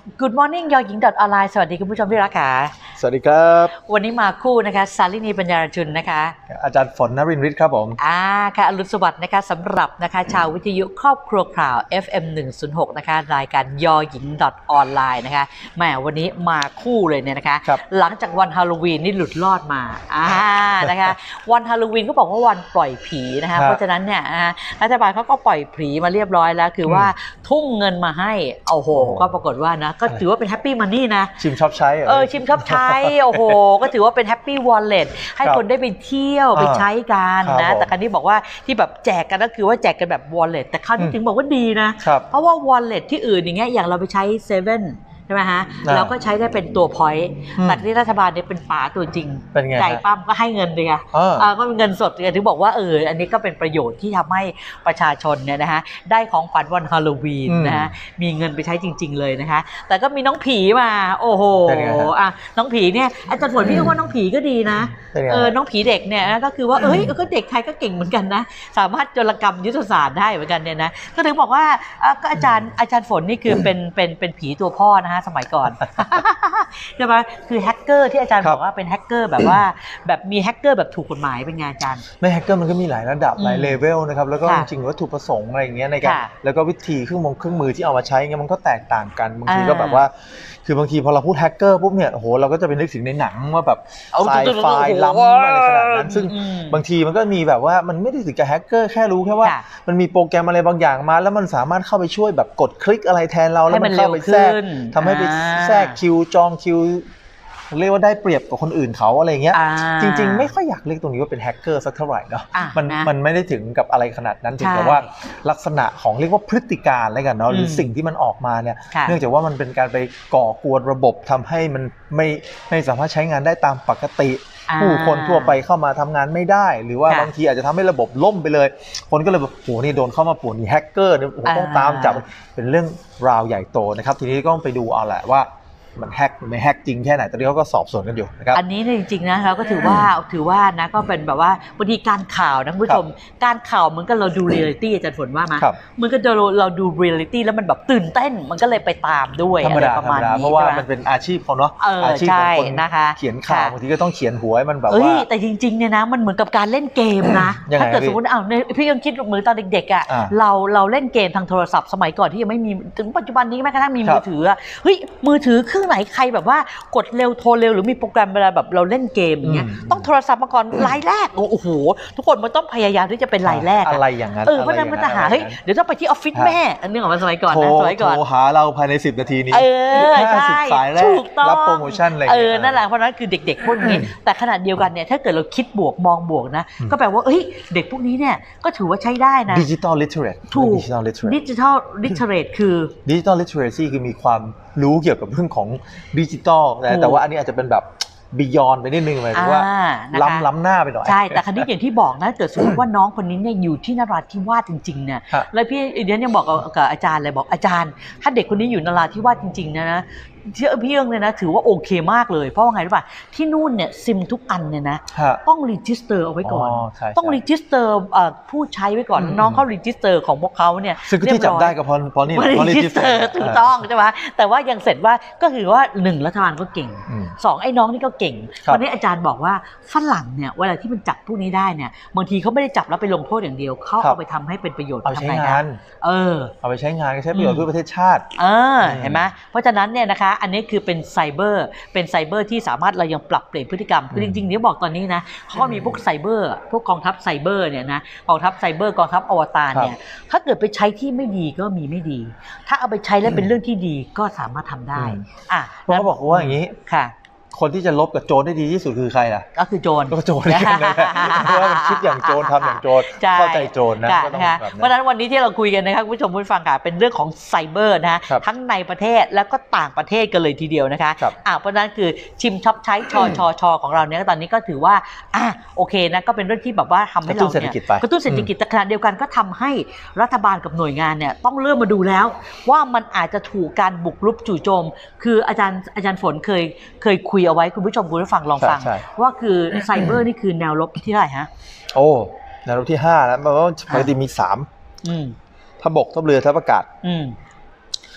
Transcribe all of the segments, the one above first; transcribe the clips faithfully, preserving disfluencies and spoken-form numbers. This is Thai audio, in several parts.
Good morning ยอหญิง ออนไลน์ สวัสดีคุณผู้ชมที่รักค่ะสวัสดีครับวันนี้มาคู่นะคะสาลินีปัญญาชุนนะคะอาจารย์ฝนนรินทร์ฤทธิ์ครับผมอ่าค่ะอรุณสวัสดิ์นะคะสำหรับนะคะชาววิทยุครอบครัวข่าว เอฟ เอ็ม หนึ่งศูนย์หกนะคะรายการยอหญิง ออนไลน์นะคะแหมวันนี้มาคู่เลยเนี่ยนะคะหลังจากวันฮาโลวีนนี่หลุดรอดมาอ่านะคะวันฮาโลวีนก็บอกว่าวันปล่อยผีนะคะเพราะฉะนั้นเนี่ยรัฐบาลเขาก็ปล่อยผีมาเรียบร้อยแล้วคือว่าทุ่มเงินมาให้โอ้โหก็ปรากฏว่านะก็ถือว่าเป็นแฮปปี้มันนี่นะชิมชอบใช้เออชิมชอบใช้โอ้โหก็ถือว่าเป็นแฮปปี้วอลเล็ตให้คนได้ไปเที่ยวไปใช้กันนะแต่ครั้งนี้บอกว่าที่แบบแจกกันก็คือว่าแจกกันแบบวอลเล็ตแต่คราวนี้ถึงบอกว่าดีนะเพราะว่าวอลเล็ตที่อื่นอย่างเงี้ยอย่างเราไปใช้เซเว่นใช่ไหมฮะเราก็ใช้ได้เป็นตัวพอยต์แต่ที่รัฐบาลเนี่ยเป็นป๋าตัวจริงใจปั้มก็ให้เงินเลยค่ะก็เป็นเงินสดเลยถึงบอกว่าเอออันนี้ก็เป็นประโยชน์ที่ทำให้ประชาชนเนี่ยนะฮะได้ของขวัญวันฮาโลวีนนะฮะมีเงินไปใช้จริงๆเลยนะคะแต่ก็มีน้องผีมาโอ้โหอ่ะน้องผีเนี่ยอาจารย์ฝนพี่ก็ว่าน้องผีก็ดีนะเออน้องผีเด็กเนี่ยก็คือว่าเอ้ยก็เด็กไทยก็เก่งเหมือนกันนะสามารถโจรกรรมยุทธศาสตร์ได้เหมือนกันเนี่ยนะก็ถึงบอกว่าก็อาจารย์อาจารย์ฝนนี่คือเป็นเป็นเป็นผีตัวพ่อนะสมัยก่อนใช่ไหมคือแฮกเกอร์ที่อาจารย์บอกว่าเป็นแฮกเกอร์แบบว่าแบบมีแฮกเกอร์แบบถูกกฎหมายเป็นไงอาจารย์ไม่แฮกเกอร์มันก็มีหลายระดับหลายเลเวลนะครับแล้วก็จริงๆวัตถุประสงค์อะไรอย่างเงี้ยในการแล้วก็วิธีเครื่องมือเครื่องมือที่เอามาใช้เงี้ยมันก็แตกต่างกันบางทีก็แบบว่าคือบางทีพอเราพูดแฮกเกอร์ปุ๊บเนี่ยโอ้โหเราก็จะไปนึกถึงในหนังว่าแบบไซไฟล้ำอะไรขนาดนั้นซึ่งบางทีมันก็มีแบบว่ามันไม่ได้ถึงกับแฮกเกอร์แค่รู้แค่ว่ามันมีโปรแกรมอะไรบางอย่างมาแล้วมันสามารถเข้าไปช่วยแบบกดคลิกอะไรแทนเราแล้วมันเข้าไปแทรกทำให้ไปแทรกคิวจองคิวเรียกว่าได้เปรียบกับคนอื่นเขาอะไรเงี้ยจริงๆไม่ค่อยอยากเรียกตรงนี้ว่าเป็นแฮกเกอร์สักเท่าไหร่เนาะมันมันไม่ได้ถึงกับอะไรขนาดนั้นถึงแต่ว่าลักษณะของเรียกว่าพฤติการอะไรกันเนาะหรือสิ่งที่มันออกมาเนี่ยเนื่องจากว่ามันเป็นการไปก่อกวนระบบทำให้มันไม่ไม่สามารถใช้งานได้ตามปกติผู้คนทั่วไปเข้ามาทำงานไม่ได้หรือว่าบางทีอาจจะทำให้ระบบล่มไปเลยคนก็เลยแบบโหนี่โดนเข้ามาป่วนนี่แฮกเกอร์เนี่ยโหต้องตามจับเป็นเรื่องราวใหญ่โตนะครับทีนี้ก็ต้องไปดูเอาแหละว่ามันแฮกหรือไม่แฮกจริงแค่ไหนตอนนี้เขาก็สอบสวนกันอยู่นะครับอันนี้จริงๆนะเราก็ถือว่าถือว่านะก็เป็นแบบว่าบางทีการข่าวนะคุณผู้ชมการข่าวเหมือนกับเราดูเรียลลิตี้อาจารย์ฝนว่ามั้ยเหมือนกับเราเราดูเรียลลิตี้แล้วมันแบบตื่นเต้นมันก็เลยไปตามด้วยอะไรประมาณนี้เพราะว่ามันเป็นอาชีพเขาเนาะอาชีพของคนเขียนข่าวบางทีก็ต้องเขียนหัวให้มันแบบว่าแต่จริงๆเนี่ยนะมันเหมือนกับการเล่นเกมนะถ้าเกิดสมมติเอาพี่ยังคิดเหมือนตอนเด็กๆอ่ะเราเราเล่นเกมทางโทรศัพท์สมัยก่อนที่ยังไม่มีถึงปัจจุบันนี้แม้กระทั่งมีมือถือเฮ้ยมือถือเครื่องไหนใครแบบว่ากดเร็วโทรเร็วหรือมีโปรแกรมเวลาแบบเราเล่นเกมอย่างเงี้ยต้องโทรศัพท์มาก่อนรายแรกโอ้โหทุกคนมันต้องพยายามที่จะเป็นรายแรกอะไรอย่างนั้นเออเพราะนั้นมันจะหาเฮ้ยเดี๋ยวต้องไปที่ออฟฟิศแม่อันนึงของมันสมัยก่อนนะสมัยก่อนโทรหาเราภายในสิบนาทีนี้เออใช่สายแรกรับโปรโมชั่นอะไรเออนั่นแหละเพราะนั้นคือเด็กๆพวกนี้แต่ขณะเดียวกันเนี่ยถ้าเกิดเราคิดบวกมองบวกนะก็แปลว่าเฮ้ยเด็กพวกนี้เนี่ยก็ถือว่าใช้ได้นะดิจิตอลลิเทเรตถูกดิจิตอลลิเทเรตคือดิจิตอลลิเทเรซีคือมีความรู้เกี่ยวกับเรื่องของดิจิตอลแต่ว่าอันนี้อาจจะเป็นแบบบียอนไปนิดนึงหมายถึงว่าล้ำล้ำหน้าไปหน่อยใช่แต่คราวนี้อย่างที่บอกนะเกิดสมมติว่าน้องคนนี้เนี่ยอยู่ที่นราธิวาสจริงๆเนี่ยแล้วพี่เดียนยังบอกกับอาจารย์เลยบอกอาจารย์ถ้าเด็กคนนี้อยู่นราธิวาสจริงๆนะนะพี่เอิงเนี่ยนะถือว่าโอเคมากเลยเพราะว่าไงรู้ป่ะที่นู่นเนี่ยซิมทุกอันเนี่ยนะต้องรีจิสเตอร์เอาไว้ก่อนต้องรีจิสเตอร์ผู้ใช้ไว้ก่อนน้องเขารีจิสเตอร์ของพวกเขาเนี่ยซึ่งที่จับได้ก็เพราะเพราะนี่รีจิสเตอร์ถูกต้องใช่ไหมแต่ว่ายังเสร็จว่าก็คือว่าหนึ่งรัฐบาลก็เก่งสองไอ้น้องนี่ก็เก่งวันนี้อาจารย์บอกว่าฝรั่งเนี่ยเวลาที่มันจับพวกนี้ได้เนี่ยบางทีเขาไม่ได้จับแล้วไปลงโทษอย่างเดียวเขาเอาไปทำให้เป็นประโยชน์เอาไปใช้งานเออเอาไปใช้งานก็ใช้ประโยชน์เพื่อประเทศชาติเออเห็นไหมเพราะฉะนั้นเนี่ยนะคะอันนี้คือเป็นไซเบอร์เป็นไซเบอร์ที่สามารถเรายังปรับเปลี่ยนพฤติกรรมคือจริงๆเดี๋ยวบอกตอนนี้นะเขาก็มีพวกไซเบอร์พวกกองทัพไซเบอร์เนี่ยนะกองทัพไซเบอร์กองทัพอวตารเนี่ยถ้าเกิดไปใช้ที่ไม่ดีก็มีไม่ดีถ้าเอาไปใช้แล้วเป็นเรื่องที่ดีก็สามารถทำได้อ่ะเขาบอกว่าอย่างนี้ค่ะคนที่จะลบกับโจรได้ดีที่สุดคือใครล่ะก็คือโจรก็โจรนี่แหละเพราะว่ามันคิดอย่างโจรทำอย่างโจรเข้าใจโจรนะเพราะฉะนั้นวันนี้ที่เราคุยกันนะครับคุณผู้ชมผู้ฟังค่ะเป็นเรื่องของไซเบอร์นะทั้งในประเทศแล้วก็ต่างประเทศกันเลยทีเดียวนะคะอ่าเพราะฉะนั้นคือชิมช็อปใช้ชอชอชอของเราเนี่ยตอนนี้ก็ถือว่าอ่ะโอเคนะก็เป็นเรื่องที่แบบว่าทำให้เราเนี่ยกระตุ้นเศรษฐกิจแต่ขณะเดียวกันก็ทำให้รัฐบาลกับหน่วยงานเนี่ยต้องเริ่มมาดูแล้วว่ามันอาจจะถูกการบุกรุกจู่โจมคืออาจารย์อาจารย์ฝนเคยเคยคุยเอาไว้คุณผู้ชมคุณผู้ฟังลองฟังว่าคือไซเบอร์นี่คือแนวรบที่เท่าไหร่ฮะโอ้แนวรบที่ห้าแล้วเพราะว่าปกติมีสามทัพบกทัพเรือทัพอากาศ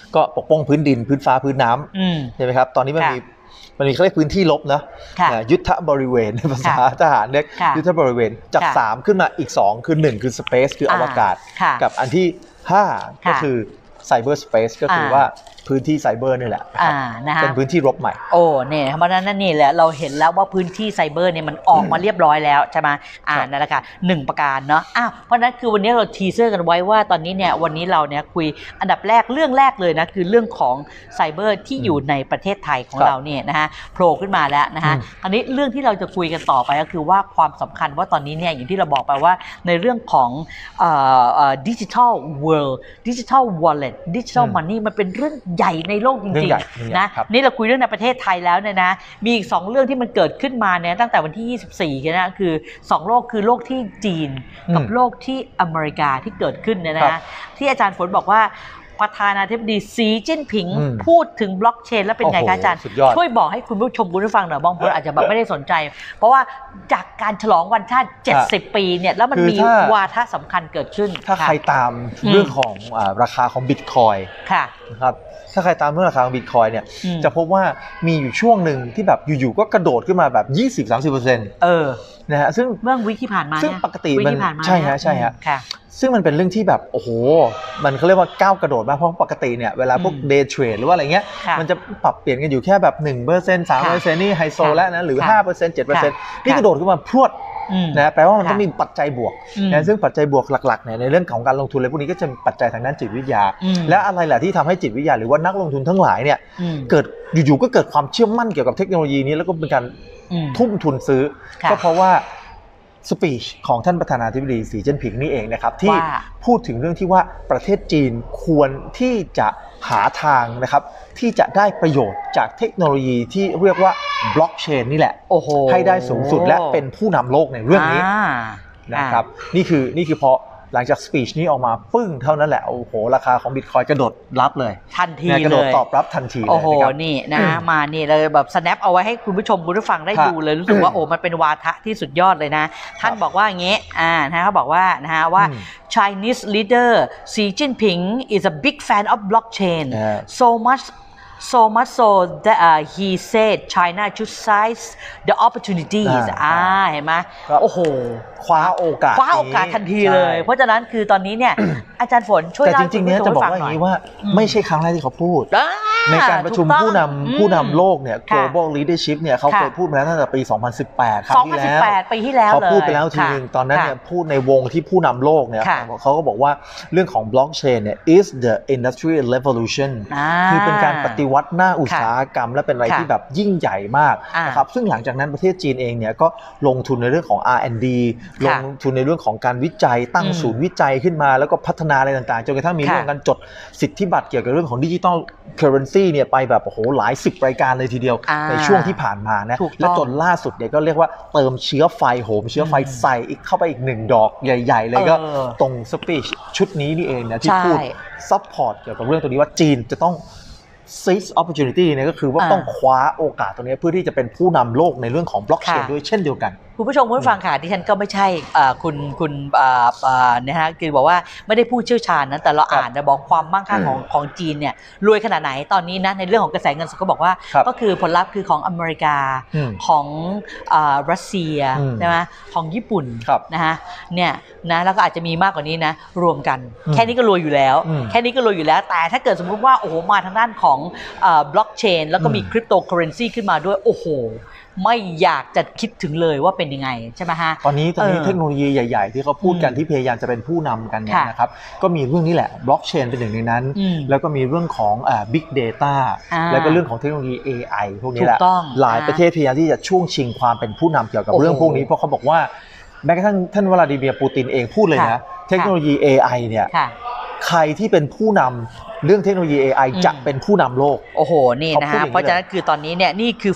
ก็ปกป้องพื้นดินพื้นฟ้าพื้นน้ำใช่ไหมครับตอนนี้มันมีมันมีเขาเรียกพื้นที่ลบนะยุทธบริเวณในภาษาทหารเรียกยุทธบริเวณจากสามขึ้นมาอีกสองคือหนึ่งคือ space คืออวกาศกับอันที่ห้าก็คือ cyber space ก็คือว่าพื้นที่ไซเบอร์นี่แหละเป็นพื้นที่รบใหม่โอ้เนี่ยเพราะฉะนั้นนี่แหละเราเห็นแล้วว่าพื้นที่ไซเบอร์เนี่ยมันออกมาเรียบร้อยแล้วใช่ไหมอ่านั่นแหละค่ะหนึ่งประการเนาะอ้าวเพราะนั้นคือวันนี้เราทีเซอร์กันไว้ว่าตอนนี้เนี่ยวันนี้เราเนี่ยคุยอันดับแรกเรื่องแรกเลยนะคือเรื่องของไซเบอร์ที่อยู่ในประเทศไทยของเราเนี่ยนะฮะโผล่ขึ้นมาแล้วนะฮะอันนี้เรื่องที่เราจะคุยกันต่อไปก็คือว่าความสำคัญว่าตอนนี้เนี่ยอย่างที่เราบอกไปว่าในเรื่องของดิจิทัลเวิลด์ดิจิทัลวอลเล็ตดิจิทัลมันนี่มันเป็นเรื่องใหญ่ในโลกจริงๆนะนี่เราคุยเรื่องในประเทศไทยแล้วเนี่ยนะมีอีกสองเรื่องที่มันเกิดขึ้นมาเนี่ยตั้งแต่วันที่ยี่สิบสี่นะคือสองโลกคือโลกที่จีนกับโลกที่อเมริกาที่เกิดขึ้นเนี่ยนะที่อาจารย์ฝนบอกว่าประธานาธิบดีสีจิ้นผิงพูดถึงบล็อกเชนแล้วเป็นไงคะอาจารย์ช่วยบอกให้คุณผู้ชมคุณผู้ฟังหน่อยบางคนอาจจะแบบไม่ได้สนใจเพราะว่าจากการฉลองวันชาติเจ็ดสิบปีเนี่ยแล้วมันมีวาทะสำคัญเกิดขึ้นถ้าใครตามเรื่องของราคาของบิตคอยน์นะครับถ้าใครตามเรื่องราคาของบิตคอยน์เนี่ยจะพบว่ามีอยู่ช่วงหนึ่งที่แบบอยู่ๆก็กระโดดขึ้นมาแบบ ยี่สิบถึงสามสิบเปอร์เซ็นต์ เออนะฮะซึ่งเมื่อวิกที่ผ่านมาซึ่งปกติมันใช่ฮะใช่ฮะซึ่งมันเป็นเรื่องที่แบบโอ้โหมันเขาเรียกว่าก้าวกระโดดมากเพราะปกติเนี่ยเวลาพวกเดย์เทรดหรือว่าอะไรเงี้ยมันจะปรับเปลี่ยนกันอยู่แค่แบบ หนึ่งเปอร์เซ็นต์ สามเปอร์เซ็นต์ นี่ไฮโซแล้วนะหรือ ห้าเปอร์เซ็นต์ เจ็ดเปอร์เซ็นต์ นี่กระโดดขึ้นมาพรวดนะแปลว่ามันต้องมีปัจจัยบวกนะซึ่งปัจจัยบวกหลักๆเนี่ยในเรื่องของการลงทุนอะไรพวกนี้ก็จะปัจจัยทางด้านจิตวิทยาและอะไรแหละที่ทำให้จิตวิทยาหรือว่านักลงทุนทั้งหลายเนี่ยเกิดอยู่ๆก็เกิดความเชื่อมั่นเกี่ยวกับเทคโนโลยีนี้แล้วก็เป็นการทุ่มทุนซื้อก็เพราะว่าสปีชของท่านประธานาธิบดีสีจิ้นผิงนี่เองนะครับที่พูดถึงเรื่องที่ว่าประเทศจีนควรที่จะหาทางนะครับที่จะได้ประโยชน์จากเทคโนโลยีที่เรียกว่าบล็อกเชนนี่แหละให้ได้สูงสุดและเป็นผู้นำโลกในเรื่องนี้นะครับนี่คือนี่คือเพราะหลังจากสปีชนี้ออกมาปึ้งเท่านั้นแหละโอ้โหราคาของบิตคอยกระโดดรับเลยทันทีเลยกระโดดตอบรับทันทีเลยโอ้โหนี่นะมานี่เลยแบบ snap เอาไว้ให้คุณผู้ชมคุณผู้ฟังได้ดูเลยรู้สึกว่าโอ้มันเป็นวาทะที่สุดยอดเลยนะท่านบอกว่าอย่างงี้อ่านะเขาบอกว่านะฮะว่า Chinese leader Xi Jinping is a big fan of blockchain so much so much so that uh, he said China should seize the opportunities อ่าเห็นไหมโอ้โหคว้าโอกาสคว้าโอกาสทันทีเลยเพราะฉะนั้นคือตอนนี้เนี่ยอาจารย์ฝนช่วยแต่จริงๆเนี่ยจะบอกว่าอย่างนี้ว่าไม่ใช่ครั้งแรกที่เขาพูดในการประชุมผู้นำผู้นำโลกเนี่ย global leadership เนี่ยเขาเคยพูดมาแล้วตั้งแต่ปีสองพันสิบแปดครั้งที่แล้วปีที่แล้วเขาพูดไปแล้วทีนึงตอนนั้นเนี่ยพูดในวงที่ผู้นำโลกเนี่ยเขาก็บอกว่าเรื่องของ blockchain เนี่ย is the industry revolution คือเป็นการปฏิวัติหน้าอุตสาหกรรมและเป็นอะไรที่แบบยิ่งใหญ่มากนะครับซึ่งหลังจากนั้นประเทศจีนเองเนี่ยก็ลงทุนในเรื่องของ อาร์ แอนด์ ดี ลงทุนในเรื่องของการวิจัยตั้งศูนย์วิจัยขึ้นมาแล้วก็พัฒนาอะไรต่างๆจนกระทั่งมีเรื่องการจดสิทธิบัตรเกี่ยวกับเรื่องของดิจิทัลเคอเรนซีเนี่ยไปแบบโอ้โหหลายสิบรายการเลยทีเดียวในช่วงที่ผ่านมานะและจนล่าสุดเนี่ยก็เรียกว่าเติมเชื้อไฟโหมเชื้อไฟใส่อีกเข้าไปอีกหนึ่งดอกใหญ่ๆเลยก็ตรงสปีชชุดนี้นี่เองนะที่พูดซัพพอร์ตเกี่ยวกับเรื่องตัวนี้ว่าจีนจะต้องseize opportunity เนี่ยก็คือว่าต้องคว้าโอกาสตรงนี้เพื่อที่จะเป็นผู้นำโลกในเรื่องของบล็อกเชนด้วยเช่นเดียวกันคุณผู้ชมคุณผู้ฟังค่ะที่ฉันก็ไม่ใช่คุณคุณนะฮะคือบอกว่าไม่ได้ผู้เชี่ยวชาญนะแต่เราอ่านนะบอกความมั่งคั่งของของจีนเนี่ยรวยขนาดไหนตอนนี้นะในเรื่องของกระแสเงินสดก็บอกว่าก็คือผลลัพธ์คือของอเมริกาของรัสเซียใช่ไหมของญี่ปุ่นนะฮะเนี่ยนะแล้วก็อาจจะมีมากกว่านี้นะรวมกันแค่นี้ก็รวยอยู่แล้วแค่นี้ก็รวยอยู่แล้วแต่ถ้าเกิดสมมุติว่าโอ้โหมาทางด้านของบล็อกเชนแล้วก็มีคริปโตเคอเรนซีขึ้นมาด้วยโอ้โหไม่อยากจะคิดถึงเลยว่าเป็นยังไงใช่ไหมฮะตอนนี้ตอนนี้เทคโนโลยีใหญ่ๆที่เขาพูดกันที่พยายามจะเป็นผู้นำกันเนี่ยนะครับก็มีเรื่องนี้แหละบล็อกเชนเป็นหนึ่งในนั้นแล้วก็มีเรื่องของอ่า Big Data แล้วก็เรื่องของเทคโนโลยี เอ ไอ พวกนี้แหละหลายประเทศพยายามที่จะช่วงชิงความเป็นผู้นำเกี่ยวกับเรื่องพวกนี้เพราะเขาบอกว่าแม้กระทั่งท่านวลาดิเมียร์ปูตินเองพูดเลยนะเทคโนโลยี เอ ไอ เนี่ยใครที่เป็นผู้นำเรื่องเทคโนโลยี เอ ไอ จะเป็นผู้นำโลกโอ้โหนี่นะฮะเพราะฉะนั้นคือตอนนี้เนี่ยนี่คือฝั่ง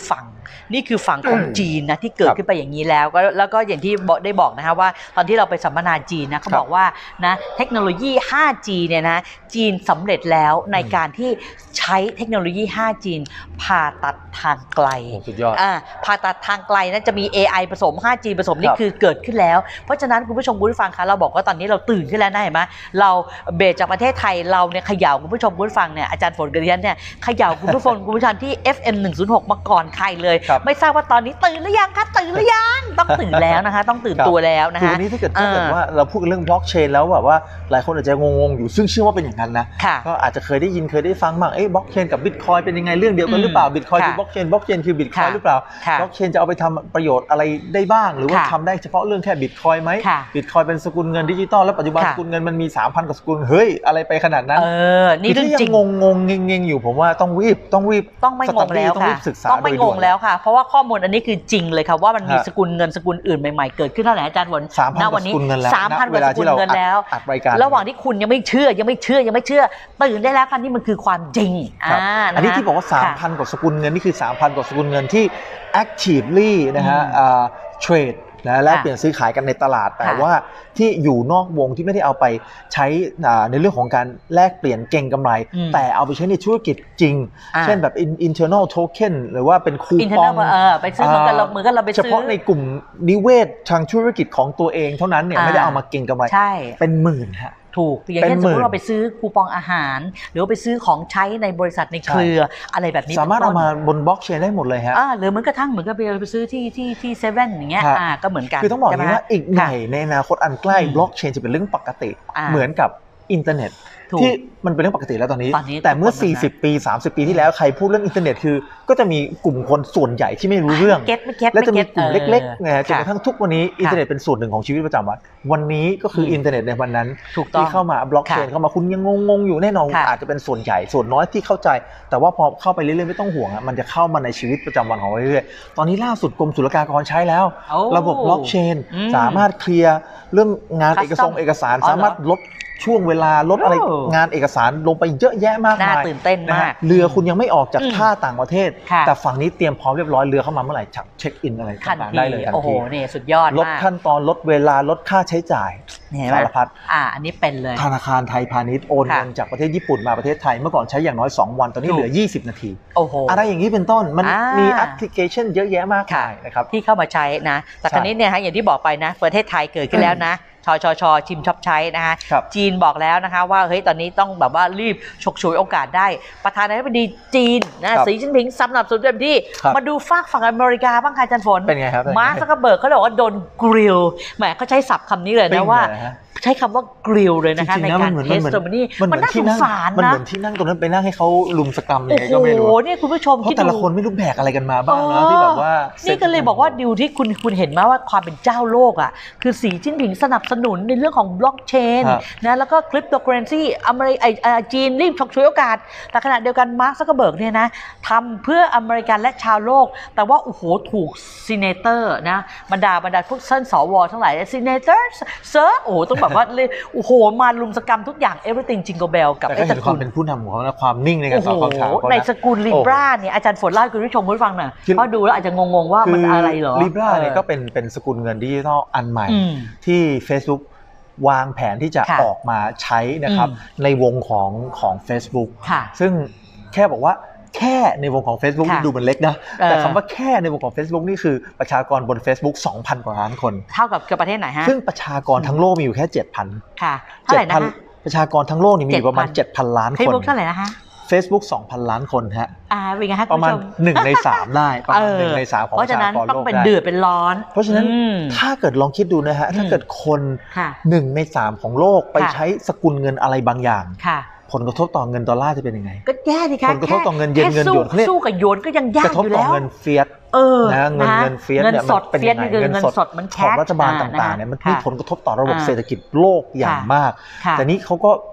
นี่คือฝั่งของจีนนะที่เกิดขึ้นไปอย่างนี้แล้วก็แล้วก็อย่างที่ได้บอกนะคะว่าตอนที่เราไปสัมมนาจีนนะเขาบอกว่านะเทคโนโลยี ห้าจี เนี่ยนะจีนสำเร็จแล้วในการที่ใช้เทคโนโลยี ห้าจี ผ่าตัดทางไกลสุดยอดอ่าผ่าตัดทางไกลนะจะมี เอ ไอ ผสม ห้าจี ผสมนี่คือเกิดขึ้นแล้วเพราะฉะนั้นคุณผู้ชมคุณผู้ฟังคะเราบอกว่าตอนนี้เราตื่นขึ้นแล้วนะเห็นไหมเราเบสจากประเทศไทยเราเนี่ยเขย่าคุณผู้ชมคุณผู้ฟังเนี่ยอาจารย์ฝนกับดิฉันเนี่ยเขย่าคุณผู้ฟังคุณผู้ชมที่ เอฟ เอ็ม หนึ่งศูนย์หก มาก่อนใครเลยไม่ทราบว่าตอนนี้ตื่นหรือยังคะตื่นหรือยังต้องตื่นแล้วนะคะต้องตื่นตัวแล้วนะคะคือวันนี้ถ้าเกิดถ้าเกิดว่าเราพูดเรื่องบล็อกเชนแล้วแบบว่าหลายคนอาจจะงงๆอยู่ซึ่งเชื่อว่าเป็นอย่างนั้นนะก็อาจจะเคยได้ยินเคยได้ฟังบ้างเอ้บล็อกเชนกับบิตคอยเป็นยังไงเรื่องเดียวกันหรือเปล่าบิตคอยคือบล็อกเชนบล็อกเชนคือบิตคอยหรือเปล่าบล็อกเชนจะเอาไปทำประโยชน์อะไรได้บ้างหรือว่าทำได้เฉพาะเรื่องแค่บิตคอยไหมบิตคอยเป็นสกุลเงินดิจิตอลแล้วปัจจุบันสกุลเงินมันมี สามพัน กว่าสกุลเฮ้ยอะไรไปขนาดนั้นเออนี่เรื่องจริงงงงงงๆอยู่ผมว่าต้องรีบต้องรีบต้องไม่งงแล้วค่ะต้องไม่งงแล้วค่ะเพราะว่าข้อมูลอันนี้คือจริงเลยค่ะว่ามันมีสกุลเงินสกุลอื่นใหม่ๆเกิดขึ้นเท่าไหร่อาจารย์ฝนณวันนี้สามพันกว่าสกุลเงินแล้วระหว่างที่คุณยังไม่เชื่อยังไม่เชื่อยังไม่เชื่อตื่นได้แล้วค่ะนี่มันคือความจริงอันนี้ที่บอกว่า สามพัน กว่าสกุลเงินนี่คือ สามพัน กว่าสกุลเงินที่ actively นะฮะ trade นะและเปลี่ยนซื้อขายกันในตลาดแต่ว่าที่อยู่นอกวงที่ไม่ได้เอาไปใช้ในเรื่องของการแลกเปลี่ยนเก็งกำไรแต่เอาไปใช้ในธุรกิจจริงเช่นแบบ internal token หรือว่าเป็นคูปองไปซื้อเหมือนกันเราเหมือนกันเราไปซื้อเฉพาะในกลุ่มนิเวศทางธุรกิจของตัวเองเท่านั้นเนี่ยไม่ได้เอามาเก็งกำไรเป็นหมื่นฮะถูกอย่างเช่นสมมติเราไปซื้อคูปองอาหารหรือไปซื้อของใช้ในบริษัทในเครืออะไรแบบนี้สามารถเอามาบนบล็อกเชนได้หมดเลยฮะหรือเหมือนกระทั่งเหมือนกับไปซื้อที่ที่ที่เซเว่นอย่างเงี้ยก็เหมือนกันคือต้องบอกอย่างนี้ว่าอีกหน่อยในอนาคตอันใกล้บล็อกเชนจะเป็นเรื่องปกติเหมือนกับอินเทอร์เน็ตที่มันเป็นเรื่องปกติแล้วตอนนี้แต่เมื่อสี่สิบปีสามสิบปีที่แล้วใครพูดเรื่องอินเทอร์เน็ตคือก็จะมีกลุ่มคนส่วนใหญ่ที่ไม่รู้เรื่องและจะมีกลุ่มเล็กๆนะจนกระทั่งทุกวันนี้อินเทอร์เน็ตเป็นส่วนหนึ่งของชีวิตประจำวันวันนี้ก็คืออินเทอร์เน็ตในวันนั้นที่เข้ามาบล็อกเชนเข้ามาคุณยังงงๆอยู่แน่นอนอาจจะเป็นส่วนใหญ่ส่วนน้อยที่เข้าใจแต่ว่าพอเข้าไปเรื่อยๆไม่ต้องห่วงมันจะเข้ามาในชีวิตประจำวันของเราเรื่อยๆตอนนี้ล่าสุดกรมศุลกากรใช้แล้วระบบบล็อกเชนสามารถเคลียร์เรื่องงานเอกสารเอกสารสามารถลดช่วงเวลาลดอะไรงานเอกสารลงไปเยอะแยะมากมายน่าตื่นเต้นมากเรือคุณยังไม่ออกจากท่าต่างประเทศแต่ฝั่งนี้เตรียมพร้อมเรียบร้อยเรือเข้ามาเมื่อไหร่เช็คอินอะไรต่างๆได้เลยทันทีโอ้โหนี่สุดยอดมากลดขั้นตอนลดเวลาลดค่าใช้จ่ายสารพัดอ่าอันนี้เป็นเลยธนาคารไทยพาณิชย์โอนเงินจากประเทศญี่ปุ่นมาประเทศไทยเมื่อก่อนใช้อย่างน้อยสองวันตอนนี้เหลือยี่สิบนาทีโอ้โหอะไรอย่างนี้เป็นต้นมันมีแอปพลิเคชันเยอะแยะมากมายนะครับที่เข้ามาใช้นะแต่คราวนี้เนี่ยฮะอย่างที่บอกไปนะประเทศไทยเกิดขึ้นแล้วนะชชชชิมช็อปใช้นะคะจีนบอกแล้วนะคะว่าเฮ้ยตอนนี้ต้องแบบว่ารีบฉกฉวยโอกาสได้ประธานาธิบดีจีนนะสีจิ้นผิงสนับสนุนเต็มที่มาดูฝากฝั่งอเมริกาบ้างค่ะอาจารย์ฝนเป็นไงครับมาร์ค ซักเคอร์เบิร์กเขาบอกว่าโดนกริลแหมเขาใช้ศัพท์คำนี้เลยนะว่าใช้คำว่ากริลเลยนะคะในการเทสโตมันนี่มันน่าสงสารนะมันเหมือนที่นั่งตรงนั้นไปนั่งให้เขาลุมสกรรมยังไงก็ไม่รู้โอ้โหนี่คุณผู้ชมเพราะแต่ละคนไม่รู้แบกอะไรกันมาบ้างนะที่แบบว่านี่ก็เลยบอกว่าดิวที่คุณคุณเห็นไหมว่าความเป็นเจ้าโลกอ่ะคือสีจิ้นผิงสนับสนุนในเรื่องของบล็อกเชนนะแล้วก็คริปโตเคอเรนซีอเมริกาจีนรีบฉกฉวยโอกาสแต่ขณะเดียวกันมาร์ค ซักเคอร์เบิร์กเนี่ยนะทำเพื่ออเมริกันและชาวโลกแต่ว่าโอ้โหถูกซีเนเตอร์นะบรรดาบรรดาพวกเส้นสวทั้งหลายซีเนเตอร์เซอร์โอ้ต้องแบบว่าเลยโอ้โหมาลุมสกรรมทุกอย่าง everything jingle bell กับไอ้สกุลเป็นผู้นำของเขาและความนิ่งในการตอบคำถามในสกุลลิบราเนี่ยอาจารย์ฝนเล่าให้คุณผู้ชมผู้ฟังหน่อยเพราะดูแล้วอาจจะงงๆว่ามันอะไรเหรอลิบราเนี่ยก็เป็นเป็นสกุลเงินดิจิทัลอันใหม่ที่ Facebook วางแผนที่จะออกมาใช้นะครับในวงของของ Facebook ซึ่งแค่บอกว่าแค่ในวงของ Facebook ดูมันเล็กนะแต่คำว่าแค่ในวงของ Facebook นี่คือประชากรบน Facebook สองพัน กว่าล้านคนเท่ากับเกือบประเทศไหนฮะซึ่งประชากรทั้งโลกมีอยู่แค่ เจ็ดพันค่ะเท่าไหร่นะประชากรทั้งโลกนี่มีอยู่ประมาณ เจ็ดพัน ล้านคน Facebook เท่าไหร่นะคะ Facebook สองพัน ล้านคนฮะอ่าเป็นไงฮะประมาณหนึ่งในสามได้ประมาณหนึ่งในสามของประชากรโลกได้เพราะฉะนั้นต้องเป็นเดือดเป็นร้อนเพราะฉะนั้นถ้าเกิดลองคิดดูนะฮะถ้าเกิดคนหนึ่งในสามของโลกไปใช้สกุลเงินอะไรบางอย่างผลกระทบต่อเงินดอลลาร์จะเป็นยังไงก็แย่ดิคะผลกระทบต่อเงินเยนเงินหยวนสู้กับหยวนก็ยังยากอยู่แล้วกระทบต่อเงินเฟียสนะเงินเงินเฟียสเนี่ยมันเป็นยังไงเงินสดของรัฐบาลต่างๆเนี่ยมันมีผลกระทบต่อระบบเศรษฐกิจโลกอย่างมากแต่นี้เขาก็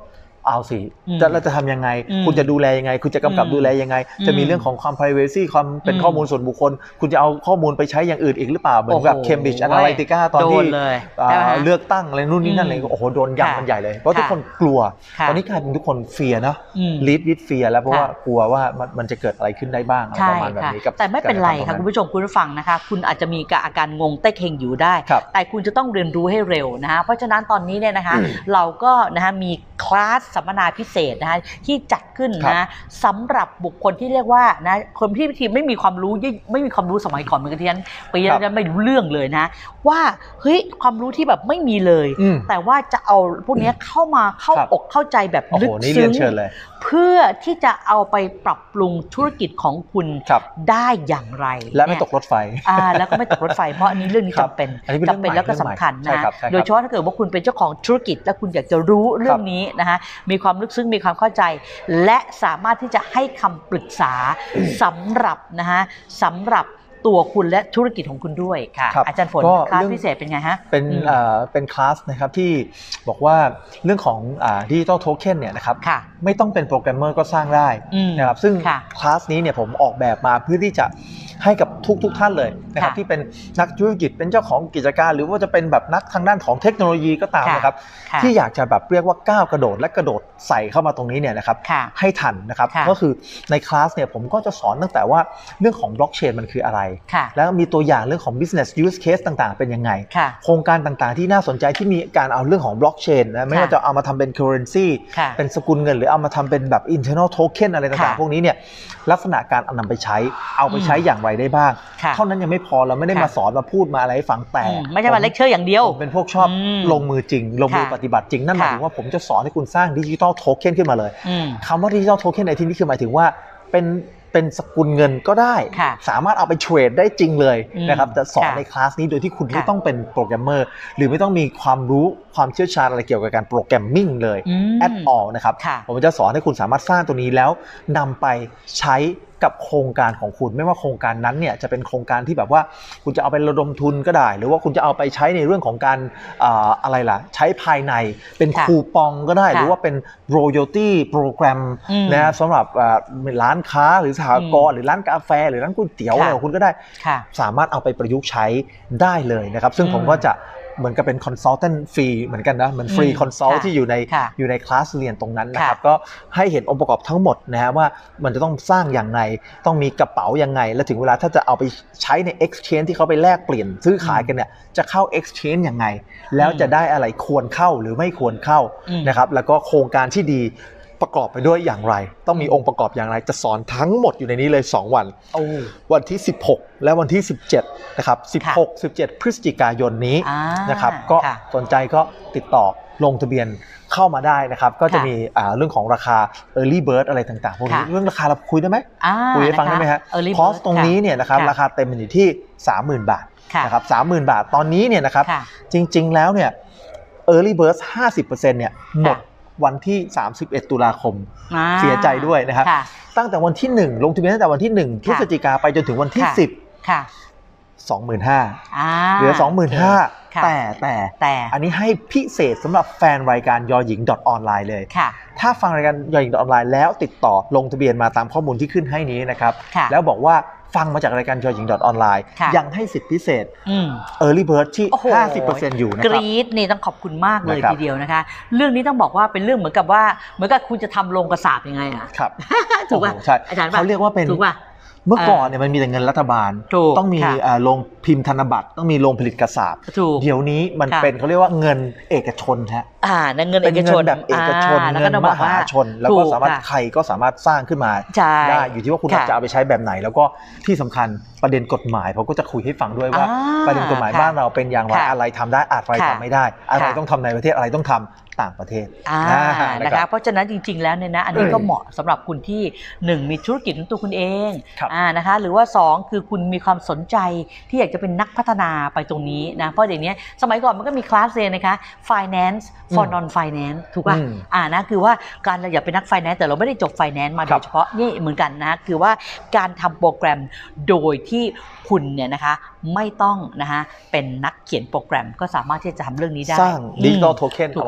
เอาสิจะเราจะทำยังไงคุณจะดูแลยังไงคุณจะกำกับดูแลยังไงจะมีเรื่องของความ privacy ความเป็นข้อมูลส่วนบุคคลคุณจะเอาข้อมูลไปใช้อย่างอื่นอีกหรือเปล่าเหมือนกับ Cambridge Analytica ตอนที่เลือกตั้งอะไรนู่นนี่นั่นเลยโอ้โหโดนยำมันใหญ่เลยเพราะทุกคนกลัวตอนนี้กลายเป็นทุกคนเฟียร์นะ lead with fear แล้วเพราะว่ากลัวว่ามันจะเกิดอะไรขึ้นได้บ้างอะไรประมาณแบบนี้กับแต่ไม่เป็นไรค่ะคุณผู้ชมคุณผู้ฟังนะคะคุณอาจจะมีอาการงงเต้เฮงอยู่ได้แต่คุณจะต้องเรียนรู้ให้เร็วนะคะเพราะฉะนั้นตอนนี้เนี่ยนะคะเราก็นะคะมีคลาสสัมมนาพิเศษนะคะที่จัดขึ้นนะสำหรับบุคคลที่เรียกว่านะคนที่ทีไม่มีความรู้ไม่มีความรู้สมัยก่อนเหมือนกันที่ฉันไปยังไม่รู้เรื่องเลยนะว่าเฮ้ยความรู้ที่แบบไม่มีเลยแต่ว่าจะเอาพวกนี้เข้ามาเข้าอกเข้าใจแบบลึกซึ้งเพื่อที่จะเอาไปปรับปรุงธุรกิจของคุณได้อย่างไรและไม่ตกรถไฟอ่าแล้วก็ไม่ตกรถไฟเพราะอันนี้เรื่องนี้จำเป็นจำเป็นแล้วก็สำคัญนะโดยเฉพาะถ้าเกิดว่าคุณเป็นเจ้าของธุรกิจและคุณอยากจะรู้เรื่องนี้นะคะมีความลึกซึ้งมีความเข้าใจและสามารถที่จะให้คำปรึกษาสำหรับนะคะสำหรับตัวคุณและธุรกิจของคุณด้วยค่ะอาจารย์ฝนคลาสพิเศษเป็นไงฮะเป็นเอ่อเป็นคลาสนะครับที่บอกว่าเรื่องของดิจิทัลโทเค็นเนี่ยนะครับไม่ต้องเป็นโปรแกรมเมอร์ก็สร้างได้นะครับซึ่งคลาสนี้เนี่ยผมออกแบบมาเพื่อที่จะให้กับทุกทุกท่านเลยนะครับที่เป็นนักธุรกิจเป็นเจ้าของกิจการหรือว่าจะเป็นแบบนักทางด้านของเทคโนโลยีก็ตามนะครับที่อยากจะแบบเรียกว่าก้าวกระโดดและกระโดดใส่เข้ามาตรงนี้เนี่ยนะครับให้ทันนะครับก็คือในคลาสเนี่ยผมก็จะสอนตั้งแต่ว่าเรื่องของบล็อกเชนมันคืออะไรแล้วมีตัวอย่างเรื่องของ business use case ต่างๆเป็นยังไงโครงการต่างๆที่น่าสนใจที่มีการเอาเรื่องของบล็อกเชนนะไม่ว่าจะเอามาทำเป็น currency เป็นสกุลเงินหรือเอามาทำเป็นแบบ internal token อะไรต่างๆพวกนี้เนี่ยลักษณะการนำไปใช้เอาไปใช้อย่างไรได้บ้างเท่านั้นยังไม่พอเราไม่ได้มาสอนมาพูดมาอะไรให้ฟังแต่ไม่ใช่มาเลคเชอร์อย่างเดียวเป็นพวกชอบลงมือจริงลงมือปฏิบัติจริงนั่นหมายถึงว่าผมจะสอนให้คุณสร้างดิจิทัลโทเค็นขึ้นมาเลยคำว่าดิจิทัลโทเค็นในที่นี้คือหมายถึงว่าเป็นเป็นสกุลเงินก็ได้สามารถเอาไปเทรดได้จริงเลยนะครับจะสอนในคลาสนี้โดยที่คุณไม่ต้องเป็นโปรแกรมเมอร์หรือไม่ต้องมีความรู้ความเชี่ยวชาญอะไรเกี่ยวกับการโปรแกรมมิ่งเลย at all นะครับผมจะสอนให้คุณสามารถสร้างตัวนี้แล้วนำไปใช้กับโครงการของคุณไม่ว่าโครงการนั้นเนี่ยจะเป็นโครงการที่แบบว่าคุณจะเอาไประดมทุนก็ได้หรือว่าคุณจะเอาไปใช้ในเรื่องของการอะไรล่ะใช้ภายในเป็นคูปองก็ได้หรือว่าเป็น royalty program นะสำหรับร้านค้าหรือสหกรณ์หรือร้านกาแฟหรือร้านก๋วยเตี๋ยวอะไรของคุณก็ได้สามารถเอาไปประยุกต์ใช้ได้เลยนะครับซึ่งผมก็จะเหมือนกับเป็นคอนซัลแทนต์ฟรีเหมือนกันนะเหมือนฟรีคอนซัลท์ที่อยู่ในอยู่ในคลาสเรียนตรงนั้นนะครับก็ให้เห็นองค์ประกอบทั้งหมดนะฮะว่ามันจะต้องสร้างอย่างไรต้องมีกระเป๋ายังไงและถึงเวลาถ้าจะเอาไปใช้ใน exchange ที่เขาไปแลกเปลี่ยนซื้อขายกันเนี่ยจะเข้า exchange ยังไงแล้วจะได้อะไรควรเข้าหรือไม่ควรเข้านะครับแล้วก็โครงการที่ดีประกอบไปด้วยอย่างไรต้องมีองค์ประกอบอย่างไรจะสอนทั้งหมดอยู่ในนี้เลยสองวันวันที่สิบหกและวันที่สิบเจ็ดนะครับสิบหก สิบเจ็ดพฤศจิกายนนี้นะครับก็สนใจก็ติดต่อลงทะเบียนเข้ามาได้นะครับก็จะมีเรื่องของราคา early bird อะไรต่างๆพวกนี้เรื่องราคาเราคุยได้ไหมคุยให้ฟังได้ไหมฮะคอสตรงนี้เนี่ยนะครับราคาเต็มมันอยู่ที่ สามหมื่น บาทนะครับ สามหมื่น บาทตอนนี้เนี่ยนะครับจริงๆแล้วเนี่ย early bird ห้าสิบเปอร์เซ็นต์ เนี่ยหมดวันที่สามสิบเอ็ดตุลาคมเสียใจด้วยนะครับตั้งแต่วันที่หนึ่งลงทะเบียนตั้งแต่วันที่หนึ่งพฤศจิกาไปจนถึงวันที่สิบ สองหมื่นห้าพัน เหลือ สองหมื่นห้าพัน แต่แต่แต่อันนี้ให้พิเศษสำหรับแฟนรายการยอหญิง .online เลยถ้าฟังรายการยอหญิง .online แล้วติดต่อลงทะเบียนมาตามข้อมูลที่ขึ้นให้นี้นะครับแล้วบอกว่าฟังมาจากรายการยอหญิง .online ยังให้สิทธิพิเศษ early bird ที่ ห้าสิบเปอร์เซ็นต์ อยู่นะครับกรี๊ดนี่ต้องขอบคุณมากเลยทีเดียวนะคะเรื่องนี้ต้องบอกว่าเป็นเรื่องเหมือนกับว่าเหมือนกับคุณจะทำโรงกระสาบยังไงอ่ะครับถูกป่ะอาจารย์เขาเรียกว่าเป็นถูกป่ะเมื่อก่อนเนี่ยมันมีแต่เงินรัฐบาลต้องมีโรงพิมพ์ธนบัตรต้องมีโรงผลิตกระสาบเดี๋ยวนี้มันเป็นเขาเรียกว่าเงินเอกชนฮะอ่าเงินเอกชนแบบเอกชนเงินมหาชนแล้วก็สามารถใครก็สามารถสร้างขึ้นมาได้อยู่ที่ว่าคุณจะเอาไปใช้แบบไหนแล้วก็ที่สำคัญประเด็นกฎหมายเขาก็จะคุยให้ฟังด้วยว่าประเด็นกฎหมายบ้านเราเป็นอย่างไรอะไรทำได้อะไรทำไม่ได้อะไรต้องทำในประเทศอะไรต้องทำต่างประเทศนะคะเพราะฉะนั้นจริงๆแล้วเนี่ยนะอันนี้ก็เหมาะสำหรับคุณที่หนึ่งมีธุรกิจของตัวคุณเองนะคะหรือว่าสองคือคุณมีความสนใจที่อยากจะเป็นนักพัฒนาไปตรงนี้นะเพราะเดี๋ยวนี้สมัยก่อนมันก็มีคลาสเรียนนะคะ finance for non finance ถูกป่ะอ่านะคือว่าการเราอยากเป็นนัก finance แต่เราไม่ได้จบ finance มาโดยเฉพาะนี่เหมือนกันนะคือว่าการทำโปรแกรมโดยที่คุณเนี่ยนะคะไม่ต้องนะคะเป็นนักเขียนโปรแกรมก็สามารถที่จะทำเรื่องนี้ได้สร้าง digital token เอามาใช้ได้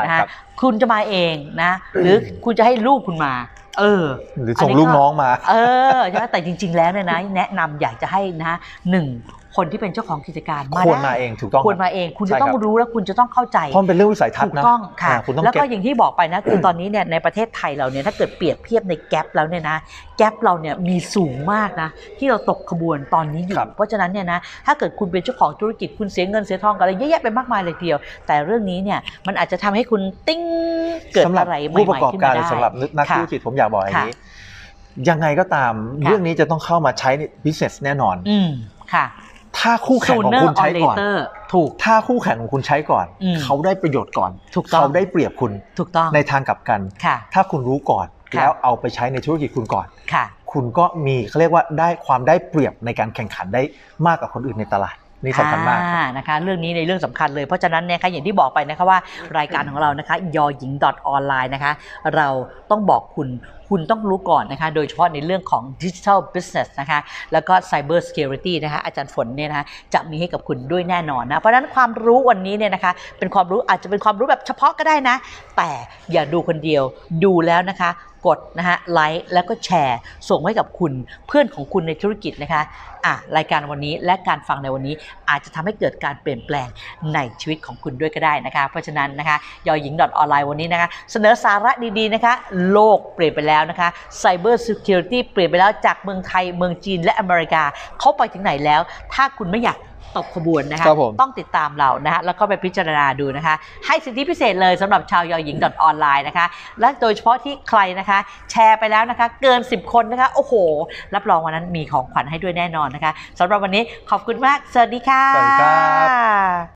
นะคุณจะมาเองนะหรือคุณจะให้ลูกคุณมาเออหรือส่งลูกน้องมาเออใช่แต่จริงๆแล้วเนี่ยนะแนะนำอยากจะให้นะหนึ่งคนที่เป็นเจ้าของกิจการควรมาเองถูกต้องควรมาเองคุณจะต้องรู้และคุณจะต้องเข้าใจเพราะเป็นเรื่องวิสัยทัศน์นะถูกต้องค่ะแล้วก็อย่างที่บอกไปนะคือตอนนี้เนี่ยในประเทศไทยเราเนี่ยถ้าเกิดเปรียบเทียบในแกปแล้วเนี่ยนะแกปเราเนี่ยมีสูงมากนะที่เราตกขบวนตอนนี้อยู่เพราะฉะนั้นเนี่ยนะถ้าเกิดคุณเป็นเจ้าของธุรกิจคุณเสียเงินเสียทองกันอะไรเยอะแยะไปมากมายเลยทีเดียวแต่เรื่องนี้เนี่ยมันอาจจะทำให้คุณติ้งเกิดอะไรใหม่ๆขึ้นมาได้ผู้ประกอบการสำหรับนักธุรกิจผมอยากบอกอย่างนี้ยังไงก็ตามเรื่องนี้จะต้องเข้ามาใช้ใน business แน่นอนอืมค่ะถ้าคู่แข่งของคุณใช้ก่อนถูกถ้าคู่แข่งของคุณใช้ก่อนเขาได้ประโยชน์ก่อนเขาได้เปรียบคุณถูกต้องในทางกลับกันถ้าคุณรู้ก่อนแล้วเอาไปใช้ในธุรกิจคุณก่อนคุณก็มีเขาเรียกว่าได้ความได้เปรียบในการแข่งขันได้มากกว่าคนอื่นในตลาดนี่สำคัญมากนะคะเรื่องนี้ในเรื่องสำคัญเลยเพราะฉะนั้นเนี่ยค่ะอย่างที่บอกไปนะคะว่ารายการของเรานะคะยอหญิง .online นะคะเราต้องบอกคุณคุณต้องรู้ก่อนนะคะโดยเฉพาะในเรื่องของ Digital Business นะคะแล้วก็ Cyber Security นะคะอาจารย์ฝนเนี่ยนะคะจะมีให้กับคุณด้วยแน่นอนนะเพราะฉะนั้นความรู้วันนี้เนี่ยนะคะเป็นความรู้อาจจะเป็นความรู้แบบเฉพาะก็ได้นะแต่อย่าดูคนเดียวดูแล้วนะคะกดนะฮะไลค์แล้วก็แชร์ส่งให้กับคุณเพื่อนของคุณในธุรกิจนะคะอ่ะรายการวันนี้และการฟังในวันนี้อาจจะทำให้เกิดการเปลี่ยนแปลงในชีวิตของคุณด้วยก็ได้นะคะเพราะฉะนั้นนะคะยอหญิง .online วันนี้นะคะเสนอสาระดีๆนะคะโลกเปลี่ยนไปแล้วนะคะ Cyber Security เปลี่ยนไปแล้วจากเมืองไทยเมืองจีนและอเมริกาเขาไปถึงไหนแล้วถ้าคุณไม่อยากตกขบวนนะคะต้องติดตามเรานะคะแล้วก็ไปพิจารณาดูนะคะให้สิทธิพิเศษเลยสำหรับชาวยอหญิง .online นะคะและโดยเฉพาะที่ใครนะคะแชร์ไปแล้วนะคะเกินสิบคนนะคะโอ้โหรับรองวันนั้นมีของขวัญให้ด้วยแน่นอนนะคะสำหรับวันนี้ขอบคุณมากสวัสดีค่ะสวัสดีครับ